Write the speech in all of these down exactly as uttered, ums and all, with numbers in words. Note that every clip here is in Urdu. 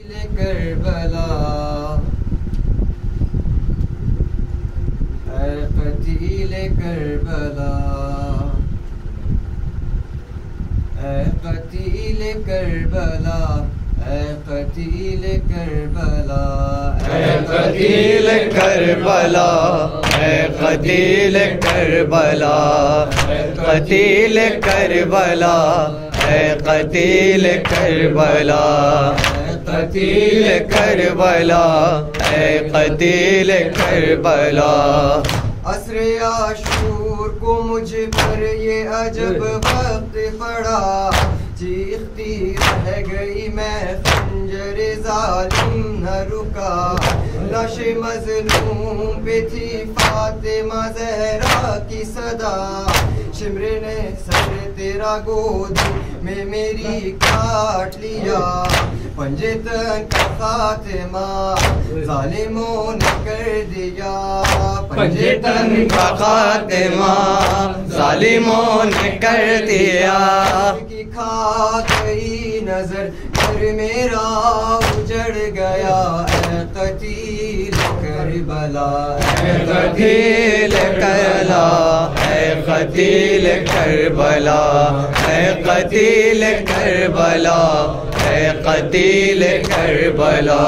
کربلا اے قتیل کربلا اے قتیل کربلا اے قتیل کربلا اے قتیل کربلا اے قتیل کربلا قتیل کربلا اے قتیل کربلا قتیل کربلا اے قتیل کربلا عصر عاشور کو مجھ پر یہ عجب وقت پڑا چیختی رہ گئی میں خنجر ظالم نہ رکا لاش مظلوم پہ تھی فاطمہ زہرا کی صدا شمر نے سر تیرا گود میں میری کاٹ لیا پنجے تن کا خاتمہ ظالموں نے کر دیا پنجے تن کا خاتمہ ظالموں نے کر دیا کی کھا گئی نظر گھر میرا اجڑ گیا اے قتیل کربلا اے قتیل کربلا اے قتیل کربلا اے قتیل کربلا اے قتیل کربلا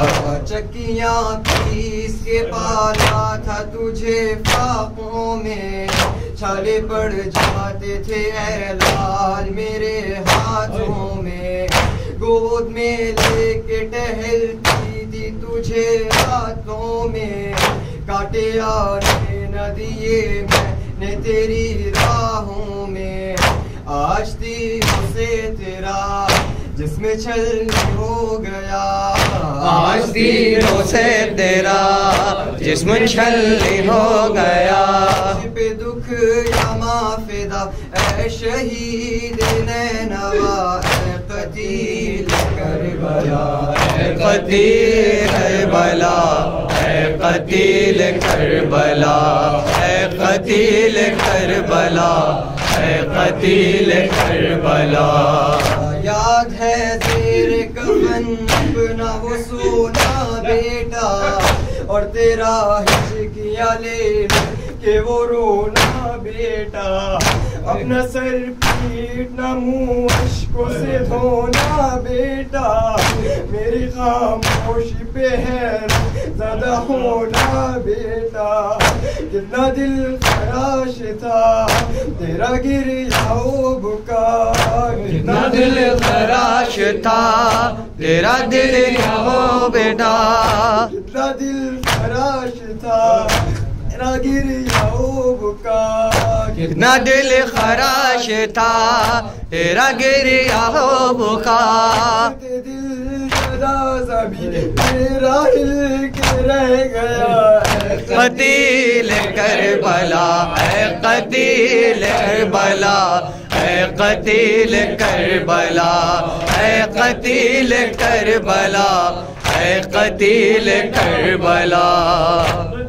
چکیاں پیس کے پالا تھا تجھے فاقوں میں چھالے پڑ جاتے تھے اے لال میرے ہاتھوں میں گود میں لے کے ٹہلتی تھی تجھے راتوں میں کاٹے آنے نہ دیے میں نے تیری راہوں میں آج تیروں سے تیرا جسم چھلنی ہو گیا آج تیروں سے تیرا جسم چھلنی ہو گیا پہ دکھ یا مافدہ اے شہید نینوا اے قتیل کربلا اے قتیل کربلا اے قتیل کربلا اے قتیل کربلا اے قتیل کربلا یاد ہے زیر کفن اپنا وہ سونا بیٹا اور تیرا ہچکیاں لے کہ وہ رونا بیٹا اپنا سر پیٹنا منہ اشکوں سے دھونا بیٹا میری خاموشی پہ حیرت زدہ ہونا بیٹا کتنا دل خراش تھا تیرا گریہ و بکا کتنا دل خراش تھا تیرا دل ہو بیٹا کتنا دل خراش تھا تیرا گریہ و بکا کتنا دل خراش تھا تیرا گریہ ہو بکا دل جدا زمین میرا ہل کے رہ گیا قتیل کربلا اے قتیل کربلا اے قتیل کربلا اے قتیل کربلا اے قتیل کربلا